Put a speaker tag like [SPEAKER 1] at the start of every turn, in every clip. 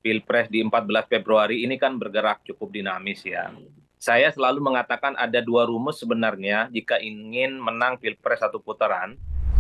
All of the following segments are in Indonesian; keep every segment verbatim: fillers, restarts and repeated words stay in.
[SPEAKER 1] Pilpres di empat belas Februari ini kan bergerak cukup dinamis ya. Saya selalu mengatakan ada dua rumus sebenarnya jika ingin menang Pilpres satu putaran.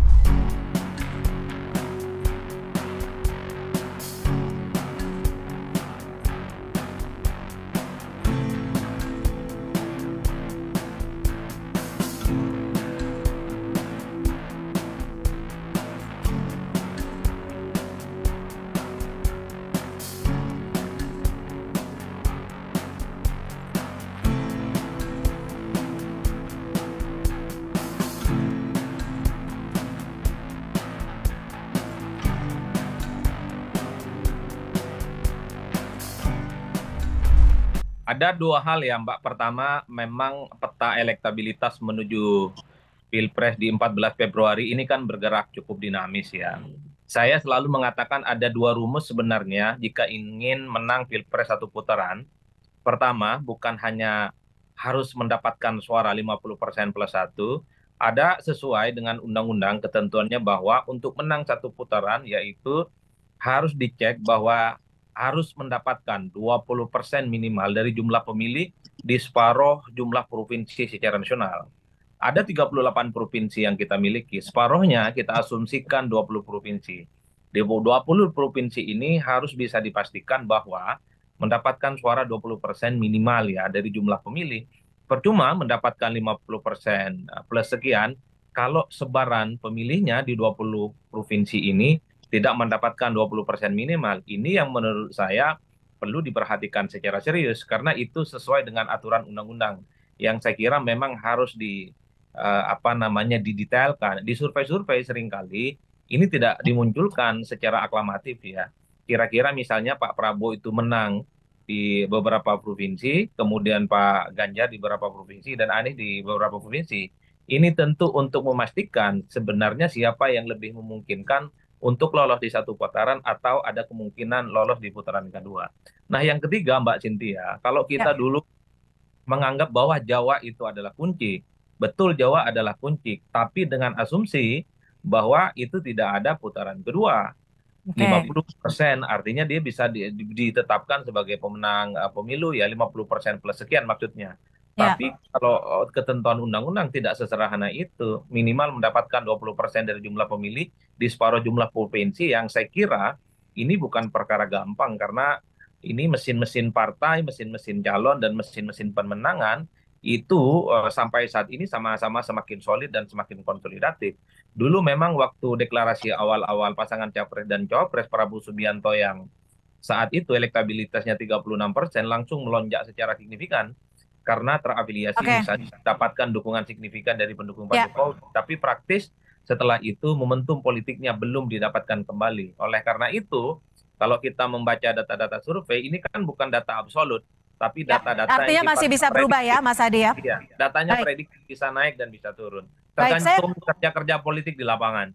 [SPEAKER 1] Ada dua hal ya Mbak. Pertama, memang peta elektabilitas menuju Pilpres di empat belas Februari ini kan bergerak cukup dinamis ya. Saya selalu mengatakan ada dua rumus sebenarnya jika ingin menang Pilpres satu putaran. Pertama, bukan hanya harus mendapatkan suara lima puluh persen plus satu, ada sesuai dengan undang-undang ketentuannya bahwa untuk menang satu putaran yaitu harus dicek bahwa harus mendapatkan dua puluh persen minimal dari jumlah pemilih di separuh jumlah provinsi secara nasional. Ada tiga puluh delapan provinsi yang kita miliki, separuhnya kita asumsikan dua puluh provinsi. Di dua puluh provinsi ini harus bisa dipastikan bahwa mendapatkan suara dua puluh persen minimal ya dari jumlah pemilih. Percuma mendapatkan lima puluh persen plus sekian kalau sebaran pemilihnya di dua puluh provinsi ini tidak mendapatkan dua puluh persen minimal. Ini yang menurut saya perlu diperhatikan secara serius karena itu sesuai dengan aturan undang-undang yang saya kira memang harus di uh, apa namanya didetailkan. Di survei-survei seringkali ini tidak dimunculkan secara aklamatif ya. Kira-kira misalnya Pak Prabowo itu menang di beberapa provinsi, kemudian Pak Ganjar di beberapa provinsi dan Anies di beberapa provinsi. Ini tentu untuk memastikan sebenarnya siapa yang lebih memungkinkan untuk lolos di satu putaran atau ada kemungkinan lolos di putaran kedua. Nah yang ketiga Mbak Cynthia, kalau kita
[SPEAKER 2] Ya.
[SPEAKER 1] dulu menganggap bahwa Jawa itu adalah kunci, betul Jawa adalah kunci, tapi dengan asumsi bahwa itu tidak ada putaran kedua.
[SPEAKER 2] Oke.
[SPEAKER 1] lima puluh persen artinya dia bisa di- di- ditetapkan sebagai pemenang uh, pemilu ya lima puluh persen plus sekian maksudnya.
[SPEAKER 2] Ya.
[SPEAKER 1] Tapi kalau uh, ketentuan undang-undang tidak sesederhana itu, minimal mendapatkan dua puluh persen dari jumlah pemilih di separuh jumlah provinsi yang saya kira ini bukan perkara gampang karena ini mesin-mesin partai, mesin-mesin calon dan mesin-mesin pemenangan itu uh, sampai saat ini sama-sama semakin solid dan semakin konsolidatif. Dulu memang waktu deklarasi awal-awal pasangan Capres dan Cawapres Prabowo Subianto yang saat itu elektabilitasnya tiga puluh enam persen langsung melonjak secara signifikan karena terafiliasi
[SPEAKER 2] Oke.
[SPEAKER 1] bisa didapatkan dukungan signifikan dari pendukung Pak
[SPEAKER 2] Ya.
[SPEAKER 1] Jokowi. Tapi praktis setelah itu momentum politiknya belum didapatkan kembali. Oleh karena itu, kalau kita membaca data-data survei, ini kan bukan data absolut, tapi
[SPEAKER 2] Ya.
[SPEAKER 1] data-data
[SPEAKER 2] Artinya
[SPEAKER 1] yang
[SPEAKER 2] masih
[SPEAKER 1] sifatnya
[SPEAKER 2] bisa berubah ya,
[SPEAKER 1] prediktif.
[SPEAKER 2] Mas Adi ya.
[SPEAKER 1] Iya, datanya
[SPEAKER 2] Baik.
[SPEAKER 1] prediktif bisa naik dan bisa turun.
[SPEAKER 2] Baik, saya
[SPEAKER 1] Tergantung kerja-kerja politik di lapangan.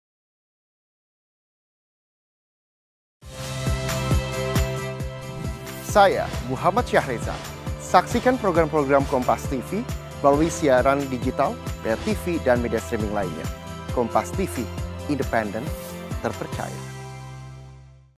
[SPEAKER 3] Saya Muhammad Syahreza. Saksikan program-program Kompas T V melalui siaran digital, pay T V, dan media streaming lainnya. Kompas T V, independen, terpercaya.